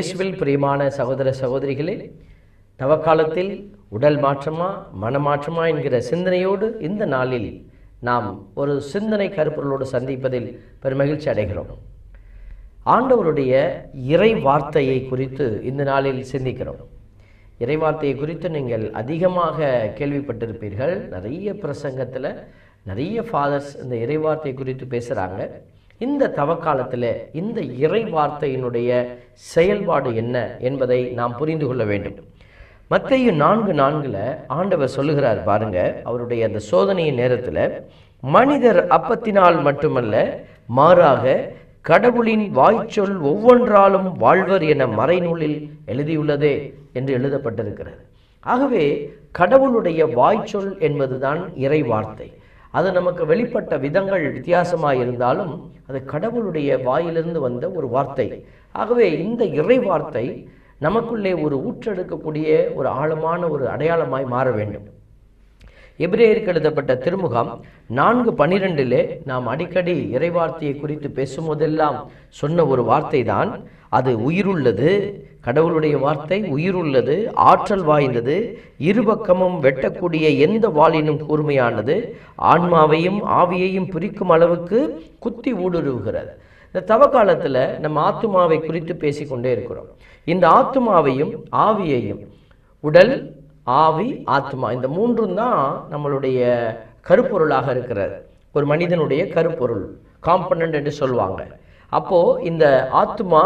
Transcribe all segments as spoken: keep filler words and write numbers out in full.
இயேசுவில் பிரியமான சகோதர சகோதரிகளே, தவக்காலத்தில் உடல் மாற்றமா மனமாற்றமா என்கிற சிந்தனையோடு இந்த நாளில் நாம் ஒரு சிந்தனை கருப்பொருளோடு சந்திப்பதில் பெருமகிழ்ச்சி அடைகிறோம். ஆண்டவருடைய இறை வார்த்தையை குறித்து இந்த நாளில் சிந்திக்கிறோம். இறை வார்த்தையை குறித்து நீங்கள் அதிகமாக கேள்விப்பட்டிருப்பீர்கள். நிறைய பிரசங்கத்தில் நிறைய ஃபாதர்ஸ் இந்த இறை வார்த்தை குறித்து பேசுகிறாங்க. இந்த தவக்காலத்தில் இந்த இறை வார்த்தையினுடைய செயல்பாடு என்ன என்பதை நாம் புரிந்து கொள்ள வேண்டும். மத்தேயு நான்கு நான்குல ஆண்டவர் சொல்லுகிறார் பாருங்க, அவருடைய அந்த சோதனையின் நேரத்தில், மனிதர் அப்பத்தினால் மட்டுமல்ல மாறாக கடவுளின் வாய்ச்சொல் ஒவ்வொன்றாலும் வாழ்வர் என மறைநூலில் எழுதியுள்ளதே என்று எழுதப்பட்டிருக்கிறது. ஆகவே கடவுளுடைய வாய்ச்சொல் என்பதுதான் இறை வார்த்தை. அது நமக்கு வெளிப்பட்ட விதங்கள் வித்தியாசமாக இருந்தாலும் அது கடவுளுடைய வாயிலிருந்து வந்த ஒரு வார்த்தை. ஆகவே இந்த இறை வார்த்தை நமக்குள்ளே ஒரு ஊற்றெடுக்கக்கூடிய ஒரு ஆழமான ஒரு அடையாளமாய் மாற வேண்டும். எபிரேயருக்கு எழுதப்பட்ட திருமுகம் நான்கு பனிரெண்டிலே நாம் அடிக்கடி இறைவார்த்தையை குறித்து பேசும்போதெல்லாம் சொன்ன ஒரு வார்த்தை தான், அது உயிருள்ளது. கடவுளுடைய வார்த்தை உயிருள்ளது, ஆற்றல் வாய்ந்தது, இருபக்கமும் வெட்டக்கூடிய எந்த வாளினும் கூர்மையானது, ஆன்மாவையும் ஆவியையும் பிரிக்கும் அளவுக்கு குத்தி ஊடுருவுகிறது. இந்த தவக்காலத்தில் நம்ம ஆத்துமாவை குறித்து பேசிக்கொண்டே இருக்கிறோம். இந்த ஆத்துமாவையும் ஆவியையும், உடல் ஆவி ஆத்மா, இந்த மூன்றும் தான் நம்மளுடைய கருப்பொருளாக இருக்கிறது. ஒரு மனிதனுடைய கருப்பொருள் காம்பனன்ட் என்று சொல்லுவாங்க. அப்போ இந்த ஆத்மா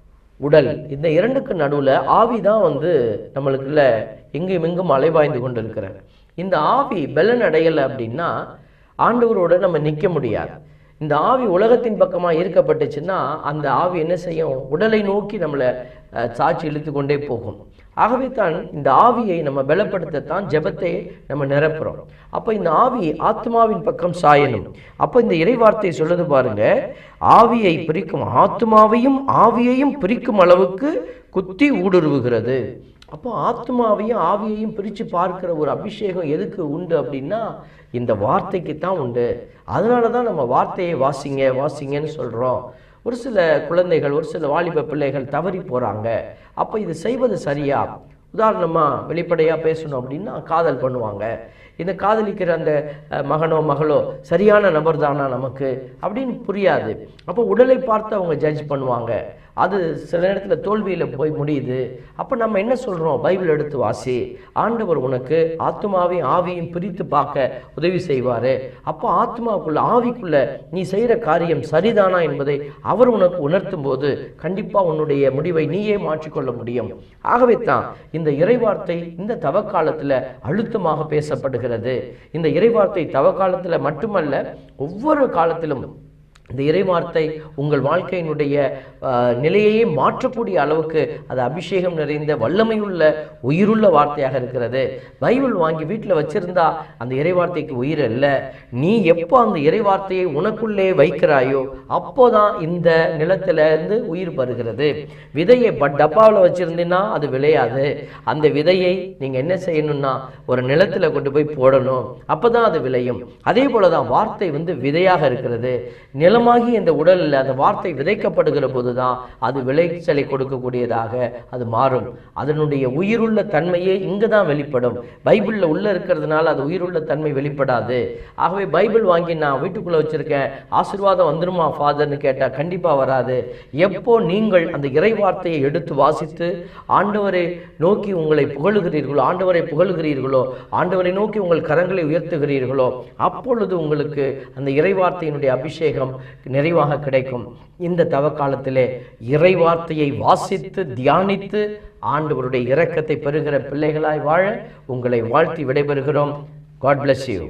உடல் இந்த இரண்டுக்கு நடுவில் ஆவி தான் வந்து நம்மளுக்குள்ள எங்கும் எங்கும் அலைவாய்ந்து கொண்டு இருக்கிறார். இந்த ஆவி பலன் அடையலை அப்படின்னா ஆண்டவரோடு நம்ம நிற்க முடியாது. இந்த ஆவி உலகத்தின் பக்கமாக ஈர்க்கப்பட்டுச்சுன்னா அந்த ஆவி என்ன செய்யும்? உடலை நோக்கி நம்மளை சாட்சி இழுத்து கொண்டே போகும். ஆகவே தான் இந்த ஆவியை நம்ம பலப்படுத்தத்தான் ஜெபத்தை நம்ம நிரப்புறோம். அப்போ இந்த ஆவி ஆத்மாவின் பக்கம் சாயணும். அப்போ இந்த இறைவார்த்தை சொல்லுது பாருங்க, ஆவியை பிரிக்கும், ஆத்மாவையும் ஆவியையும் பிரிக்கும் அளவுக்கு குத்தி ஊடுருவுகிறது. அப்போ ஆத்மாவையும் ஆவியையும் பிரித்து பார்க்கிற ஒரு அபிஷேகம் எதுக்கு உண்டு அப்படின்னா இந்த வார்த்தைக்கு தான் உண்டு. அதனால தான் நம்ம வார்த்தையை வாசிங்க வாசிங்கன்னு சொல்கிறோம். ஒரு சில குழந்தைகள், ஒரு சில வாலிப பிள்ளைகள் தவறி போகிறாங்க. அப்போ இது செய்வது சரியா? உதாரணமாக வெளிப்படையாக பேசணும் அப்படின்னா காதல் பண்ணுவாங்க. இந்த காதலிக்கிற அந்த மகனோ மகளோ சரியான நபர் தானா நமக்கு அப்படின்னு புரியாது. அப்போ உடலை பார்த்து அவங்க ஜட்ஜ் பண்ணுவாங்க. அது சில நேரத்தில் தோல்வியில் போய் முடியுது. அப்போ நம்ம என்ன சொல்கிறோம்? பைபிள் எடுத்து வாசி, ஆண்டவர் உனக்கு ஆத்மாவையும் ஆவியும் பிரித்து பார்க்க உதவி செய்வார். அப்போ ஆத்மாவுக்குள்ள ஆவிக்குள்ள நீ செய்கிற காரியம் சரிதானா என்பதை அவர் உனக்கு உணர்த்தும் போது கண்டிப்பாக உன்னுடைய முடிவை நீயே மாற்றிக்கொள்ள முடியும். ஆகவே தான் இந்த இறைவார்த்தை இந்த தவக்காலத்தில் அழுத்தமாக பேசப்படுகிறது. இந்த இறைவார்த்தை தவக்காலத்தில் மட்டுமல்ல, ஒவ்வொரு காலத்திலும் இந்த இறைவார்த்தை உங்கள் வாழ்க்கையினுடைய நிலையையே மாற்றக்கூடிய அளவுக்கு அது அபிஷேகம் நிறைந்த வல்லமையுள்ள உயிருள்ள வார்த்தையாக இருக்கிறது. பைபிள் வாங்கி வீட்டில் வச்சிருந்தா அந்த இறைவார்த்தைக்கு உயிர் இல்லை. நீ எப்போ அந்த இறைவார்த்தையை உனக்குள்ளே வைக்கிறாயோ அப்போதான் இந்த நிலத்துல இருந்து உயிர் வருகிறது. விதையை டப்பாவில் வச்சிருந்தீங்கன்னா அது விளையாது. அந்த விதையை நீங்க என்ன செய்யணும்னா ஒரு நிலத்துல கொண்டு போய் போடணும், அப்பதான் அது விளையும். அதே போலதான் வார்த்தை வந்து விதையாக இருக்கிறது. நில மாகி இந்த உடலில் அந்த வார்த்தை விதைக்கப்படுகிற போதுதான் அது விளைச்சலை கொடுக்கக்கூடியதாக அது மாறும். அதனுடைய உயிருள்ள தன்மையே இங்கு தான் வெளிப்படும். பைபிளில் உள்ள இருக்கிறதுனால அது உயிருள்ள தன்மை வெளிப்படாது. ஆகவே பைபிள் வாங்கி நான் வீட்டுக்குள்ள வச்சிருக்கேன், ஆசீர்வாதம் வந்துருமா ஃபாதர்னு கேட்டால் கண்டிப்பா வராது. எப்போ நீங்கள் அந்த இறை வார்த்தையை எடுத்து வாசித்து ஆண்டவரை நோக்கி உங்களை புகழுகிறீர்களோ, ஆண்டவரை புகழுகிறீர்களோ, ஆண்டவரை நோக்கி உங்கள் கரங்களை உயர்த்துகிறீர்களோ, அப்பொழுது உங்களுக்கு அந்த இறை வார்த்தையினுடைய அபிஷேகம் நிறைவாக கிடைக்கும். இந்த தவக்காலத்திலே இறை வார்த்தையை வாசித்து தியானித்து ஆண்டவருடைய இரக்கத்தை பெறுகிற பிள்ளைகளாய் வாழ உங்களை வாழ்த்தி விடைபெறுகிறோம். God bless you.